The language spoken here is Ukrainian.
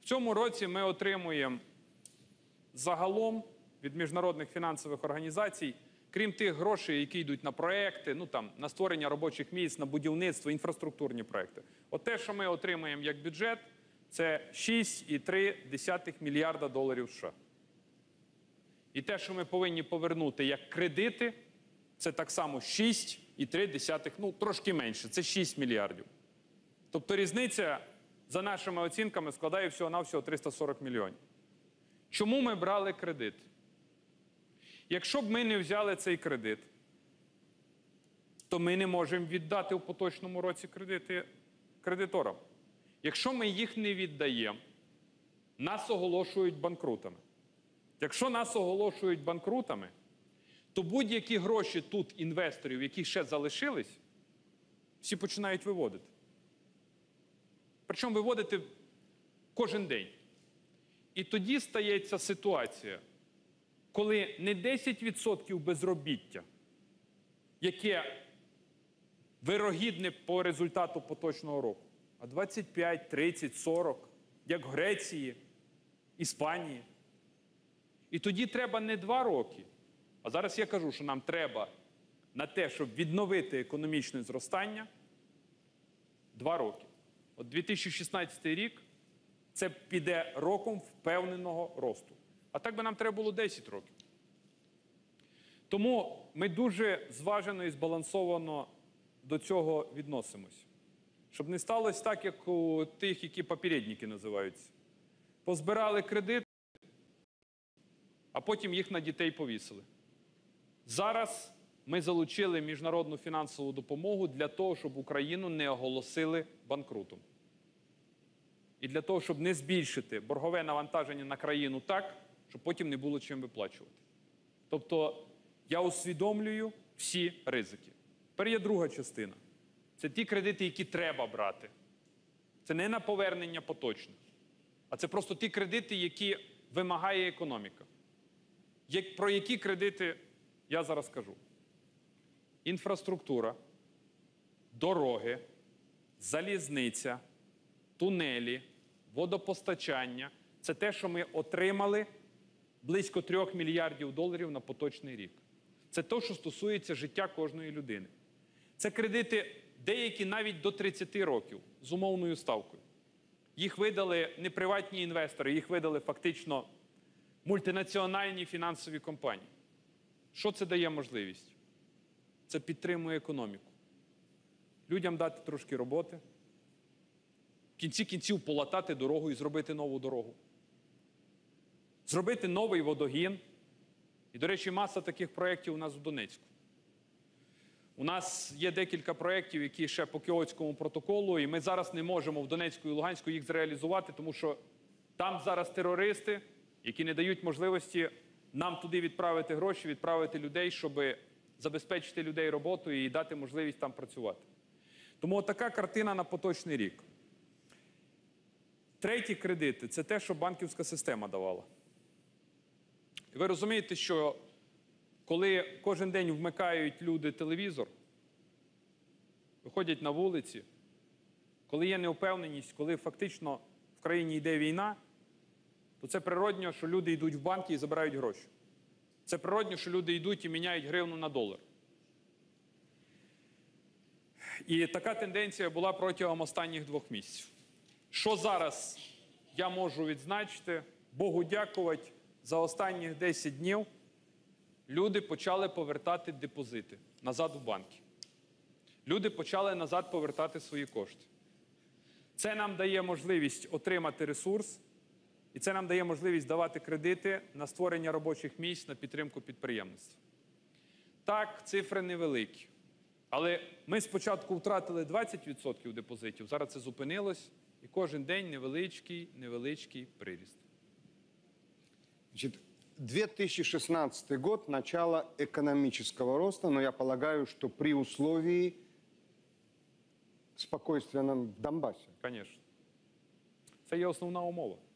цьому році ми отримуємо загалом від міжнародних фінансових організацій, крім тих грошей, які йдуть на проекти, на створення робочих місць, на будівництво, інфраструктурні проекти. От те, що ми отримуємо як бюджет, це 6,3 мільярда доларів США. І те, що ми повинні повернути як кредити, це так само 6,3, трошки менше, це 6 мільярдів. Тобто різниця, за нашими оцінками, складає всього-навсього 340 мільйонів. Чому ми брали кредит? Якщо б ми не взяли цей кредит, то ми не можемо віддати у поточному році кредити кредиторам. Якщо ми їх не віддаємо, нас оголошують банкрутами. Якщо нас оголошують банкрутами, то будь-які гроші тут інвесторів, які ще залишились, всі починають виводити. Причому виводити кожен день. І тоді стається ситуація, коли не 10% безробіття, яке вирогідне по результату поточного року, а 25, 30, 40, як в Греції, Іспанії. І тоді треба не 2 роки, а зараз я кажу, що нам треба на те, щоб відновити економічне зростання, 2 роки. От 2016 рік це піде роком впевненого росту. А так би нам треба було 10 років. Тому ми дуже зважено і збалансовано до цього відносимось. Щоб не сталося так, як у тих, які попередники називаються. Позбирали кредит, а потім їх на дітей повісили. Зараз ми залучили міжнародну фінансову допомогу для того, щоб Україну не оголосили банкрутом. І для того, щоб не збільшити боргове навантаження на країну так, щоб потім не було чим виплачувати. Тобто я усвідомлюю всі ризики. Тепер є друга частина. Це ті кредити, які треба брати. Це не на повернення поточних, а це просто ті кредити, які вимагає економіка. Про які кредити я зараз кажу? Інфраструктура, дороги, залізниця, тунелі, водопостачання – це те, що ми отримали близько 3 мільярдів доларів на поточний рік. Це те, що стосується життя кожної людини. Це кредити деякі навіть до 30 років з умовною ставкою. Їх видали не приватні інвестори, їх видали фактично мультинаціональні фінансові компанії. Що це дає можливість? Це підтримує економіку. Людям дати трошки роботи, в кінці кінців полатати дорогу і зробити нову дорогу. Зробити новий водогін. І, до речі, маса таких проєктів у нас в Донецьку. У нас є декілька проєктів, які ще по Кіотському протоколу, і ми зараз не можемо в Донецьку і Луганську їх зреалізувати, тому що там зараз терористи, які не дають можливості нам туди відправити гроші, відправити людей, щоб забезпечити людей роботою і дати можливість там працювати. Тому така картина на поточний рік. Треті кредити – це те, що банківська система давала. І ви розумієте, що коли кожен день вмикають люди телевізор, виходять на вулиці, коли є неупевненість, коли фактично в країні йде війна, то це природньо, що люди йдуть в банки і забирають гроші. Це природньо, що люди йдуть і міняють гривну на долар. І така тенденція була протягом останніх 2 місяців. Що зараз я можу відзначити? Богу дякувати, за останні 10 днів люди почали повертати депозити назад в банки. Люди почали назад повертати свої кошти. Це нам дає можливість отримати ресурс, і це нам дає можливість давати кредити на створення робочих місць, на підтримку підприємництва. Так, цифри невеликі. Але ми спочатку втратили 20% депозитів, зараз це зупинилось, і кожен день невеличкий приріст. Значит, 2016 год – начало экономического роста, но я полагаю, что при условии спокойствия в Донбассе. Конечно. Це є основна умова.